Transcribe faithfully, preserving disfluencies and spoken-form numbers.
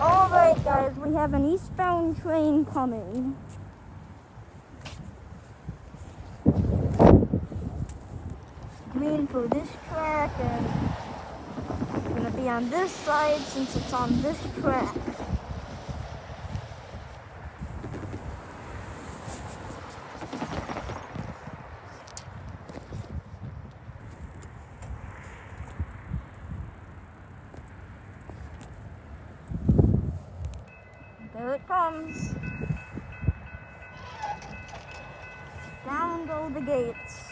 Alright guys, we have an eastbound train coming. Green for this track, and it's gonna be on this side since it's on this track. There it comes. Down go the gates.